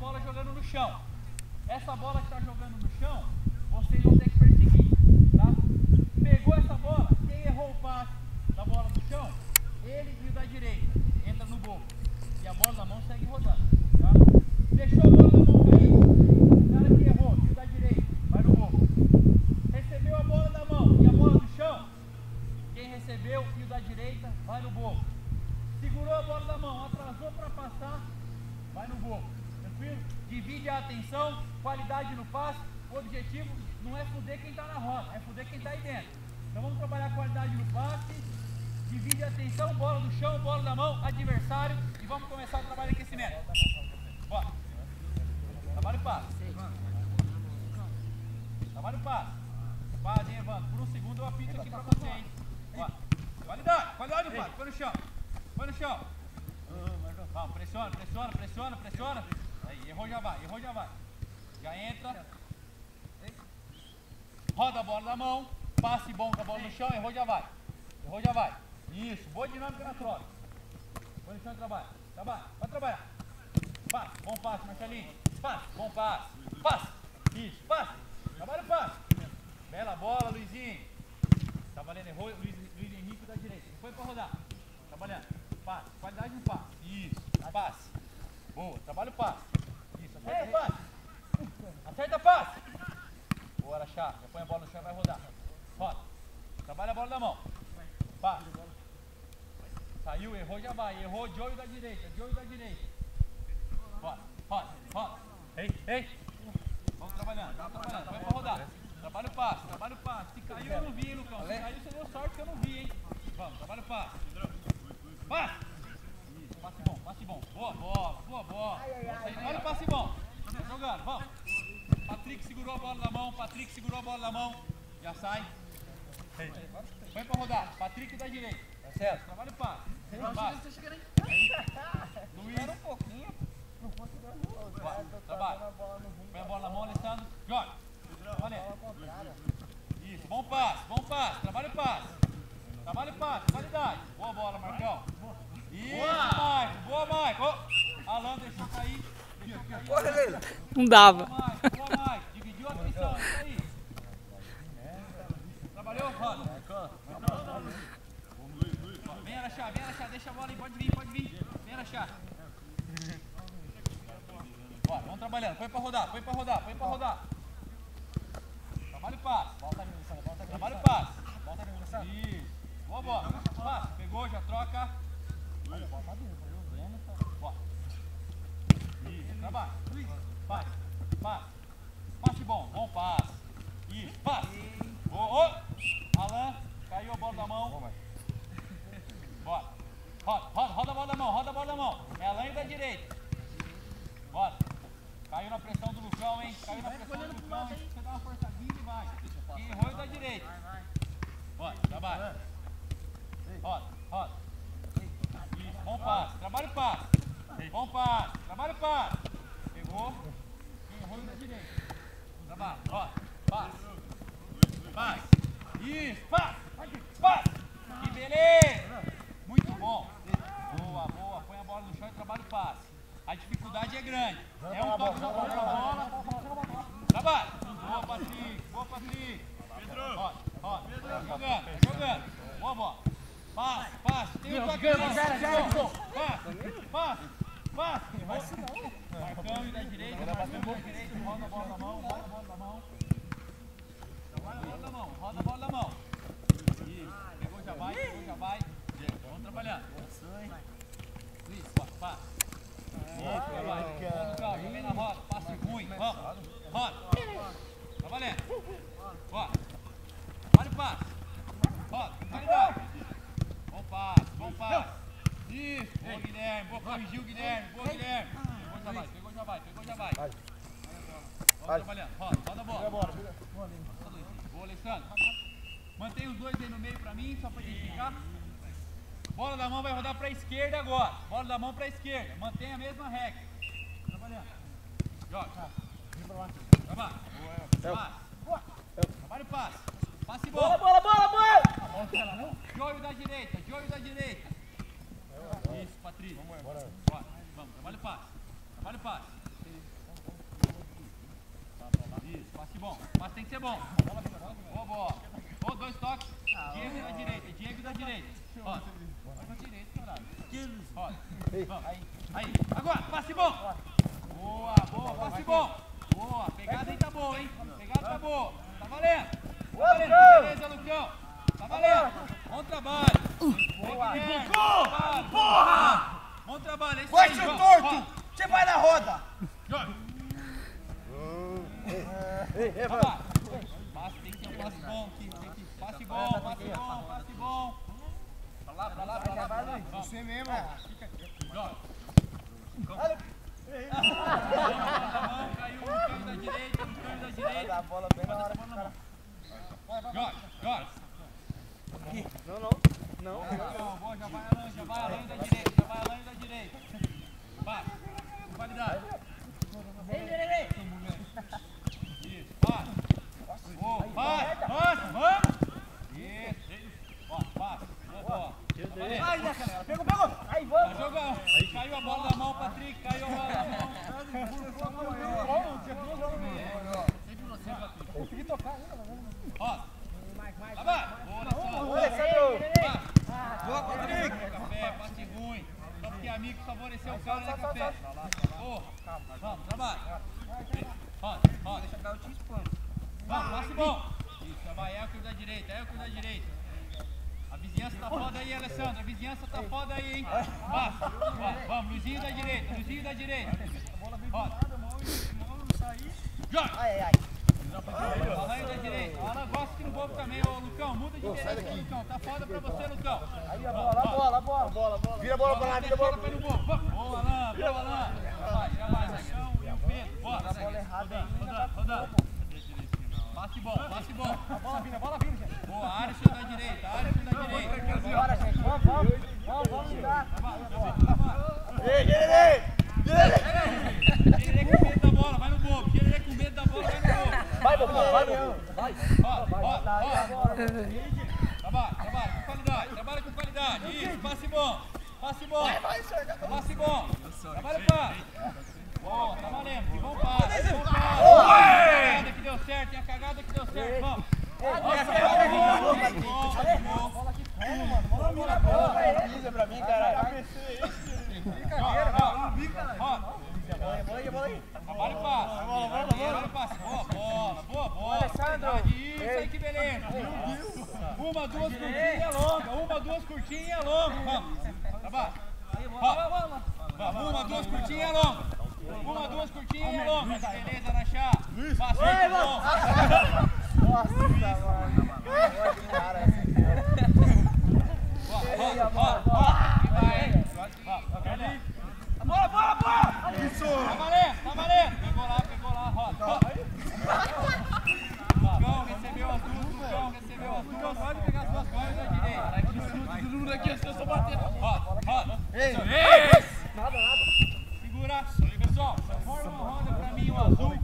bola jogando no chão. Essa bola que está jogando no chão, vocês vão ter que perseguir, tá? Pegou essa bola, quem errou o passe da bola do chão, ele e o da direita, entra no gol. E a bola da mão segue rodando, tá? Deixou a bola da mão cair, o cara que errou e o da direita, vai no gol. Recebeu a bola da mão e a bola do chão, quem recebeu e o da direita, vai no gol. Segurou a bola da mão, atrasou para passar, vai no gol. Tranquilo? Divide a atenção, qualidade no passe. O objetivo não é fuder quem está na roda, é fuder quem está aí dentro. Então vamos trabalhar a qualidade no passe, divide a atenção, bola do chão, bola da mão, adversário, e vamos começar o trabalho de aquecimento. Bora. Trabalho o passe. Trabalho o passe. Paz, hein, Evandro? Por um segundo eu apito aqui pra você, hein? Bora. Qualidade no passe, põe no chão. Põe no chão. Vamos, pressiona, pressiona, pressiona, pressiona. Aí, errou já vai, errou já vai. Já entra. Roda a bola na mão. Passe bom com a bola no chão, errou já vai. Errou já vai. Isso, boa dinâmica na troca. Põe no chão e trabalha. Trabalha, vai trabalhar. Passe, bom passe, Marcelinho. Passe, bom passe. Passe. Isso, passe. Trabalha o passe. Bela bola, Luizinho. Tá valendo, errou, Luiz Henrique da direita. Foi pra rodar. Trabalhando. Passe, qualidade no passe. Isso, passe. Boa, trabalha o passe. Isso, acerta o passe. Acerta o passe. Boa, Araxá. Já põe a bola no chão e vai rodar. Roda. Trabalha a bola na mão. Passe. Saiu, errou, já vai. Errou, de olho da direita. De olho da direita. Roda, roda, roda. Ei. Vamos trabalhando, vamos trabalhando. Põe pra rodar. Trabalha o passe, trabalha o passe. Se caiu, eu não vi, hein, Lucão. Se caiu, você deu sorte que eu não vi, hein. Vamos, trabalha o passe. Passe. Isso, passe bom. Boa bola, boa bola. Olha o passe bom. Tá jogando, vamos. Patrick segurou a bola na mão, Patrick segurou a bola na mão. Já sai. Põe pra rodar. Patrick da direita. Tá certo? Trabalha o passe. Luiz. Espera um pouquinho. Não consigo. Trabalha. Põe a bola na mão, Alessandro. Joga. Valeu. Isso, bom passe. Trabalha o passe. Trabalha o passe, qualidade. Boa bola, Marcão. Isso, Maicon. Boa, Maicon. Alan deixou cair. Corre, Leila. Não dava. Boa, Maicon. Dividiu a atenção, isso aí. Trabalhou, roda. Vem, Araxá, deixa a bola aí, pode vir. Vem, Araxá. Bora, vamos trabalhando. Põe pra rodar. Trabalha o passe. Trabalha o passe. Isso. Boa bola. Passe. Pegou, já troca. Bora. Isso. Trabalha. Passe. Passe bom. Bom passe. Isso. Passe. Boa. Alan. Caiu a bola da mão. Bora. Roda a bola da mão. É Alan e da direita. Bora. Caiu na pressão do Lucão, hein? Você dá uma forçadinha e vai. Quem errou é da direita. Bora, trabalha. Roda. Isso, bom passe. Trabalha o passe. Bom passe. Trabalha o passe. Pegou. Quem errou é da direita. Trabalha. Roda. Passe. Isso, passe. Que beleza. Muito bom. Boa. Põe a bola no chão e trabalha o passe. A dificuldade é grande. É um toque na bola. Trabalha. Boa, Patrick. Roda. Jogando. Boa bola. Passe. Tem um toque Passe. Marcão e da direita. Roda a bola na mão. Trabalha a bola na mão. Isso. Pegou, já vai. Vamos trabalhando. Isso, passe. Isso, vai. Vamos, Cláudio, vem na roda. Passe ruim. Vamos. Roda. Tá valendo. Bora. Olha o passe. Roda. Qualidade. Bom passe. Isso. Boa, Guilherme. Boa, corrigiu, Guilherme. Pegou, já vai. Vamos trabalhando. Roda a bola. Boa, Alessandro. Mantém os dois aí no meio pra mim, só pra identificar. Bola da mão vai rodar para a esquerda agora. Bola da mão para a esquerda. Mantém a mesma regra. Trabalhando. Joga. Trabalha. Trabalha o passe. Passe bom. Bola! De olho da direita. Isso, Patrícia. Bora. Vamos. Trabalha o passe. Isso, passe bom. Passe tem que ser bom. Boa bola. Ô, 2 toques. Diego da direita, Diego da direita. Roda. Vai pra direita, caralho. Roda. Vamos. Aí. Agora, passe bom. Boa, boa, passe bom. Boa, pegada aí tá boa, hein? Pegada tá boa. Tá valendo. Tá valendo. Beleza, Lucão. Tá valendo. Bom trabalho. Boa. Bom trabalho, é isso Vai, aí, seu João. torto! Você vai na roda! Joga. Passe, tem que ter um passe bom aqui. Passe bom, passe bom, passe bom. Pra lá. Você mesmo. Joga. Caiu, caiu da direita, caiu da direita. A bola bem na hora. Joga. Não. Boa, já vai além da direita, Vai, com qualidade. Isso, vai. Boa, vai, vamos. Isso. Ó, vai. Boa. Pegou. Aí, vamos. Jogão. Caiu a bola na mão, Patrick. Caiu a bola na mão. Consegui tocar. Ó. Tá bom. Boa, Boa, Patrick. Café, passe ruim. Só porque amigo favoreceu o cara, né, Café? Boa. Vamos, trabalho. Roda. Deixa eu dar o T-Spam. Vamos, passe bom. Isso, vai, Hércules da direita. A vizinhança tá foda aí, Alessandro. A vizinhança tá foda aí, hein? Passa. Vamos, Luizinho da direita. Roda. Joga. Ai. Alan da direita. O Alan gosta aqui no bobo também. Ô, Lucão, muda de direita aqui, Lucão. Tá foda pra você, Lucão. Aí a bola. Vira a bola pra lá, vira a bola. Boa, Alan. Já vai, Zagueirão e o Pedro. Bora, A bola errada. rodando. Passe bom. A bola vindo, gente. Boa, Alisson da direita. Bora, gente. Vamos virar. Gererê com medo da bola, vai no bobo. Vai, bobo. Roda. Trabalha com qualidade. Isso, passe bom. Trabalha o passe. Boa, tá valendo. Que bom passe. Tem a cagada que deu certo. Vamos. Pisa pra mim, caralho. Bola aí. Trabalha o passe. Boa bola. Alessandro. Isso aí, que beleza. Uma, duas curtinhas e é longa. Vamos. Trabalha. Uma, duas curtinhas e é longa. Beleza, Araxá. Passe aí, bom. Nossa, mano. Cara, Bola! Isso! Tá valendo! Pegou lá, roda. Lucão recebeu as duas. Pode pegar as duas coisas da direita. Segura aqui, eu só bater. Roda. Ei! Nada. Segura. Pessoal, forma uma roda pra mim, o azul.